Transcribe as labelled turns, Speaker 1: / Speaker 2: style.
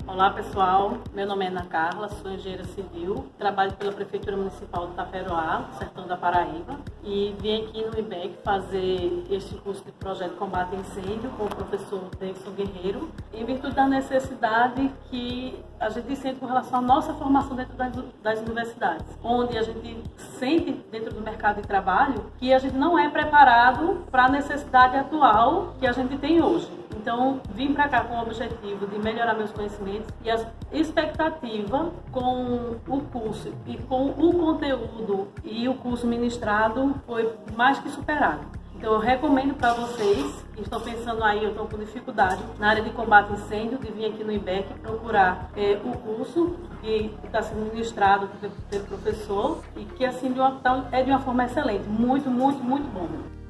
Speaker 1: Olá pessoal, meu nome é Ana Carla, sou engenheira civil, trabalho pela Prefeitura Municipal de Taperoá, sertão da Paraíba, e vim aqui no IBEC fazer este curso de projeto de combate a incêndio com o professor Davidson Guerreiro, em virtude da necessidade que a gente sente com relação à nossa formação dentro das universidades, onde a gente sente dentro do mercado de trabalho que a gente não é preparado para a necessidade atual que a gente tem hoje. Então, vim para cá com o objetivo de melhorar meus conhecimentos e a expectativa com o curso e com o conteúdo e o curso ministrado foi mais que superado. Então, eu recomendo para vocês que estão pensando aí, eu estou com dificuldade na área de combate a incêndio, de vir aqui no IBEC procurar o curso que está sendo ministrado pelo professor e que assim é de uma forma excelente, muito bom.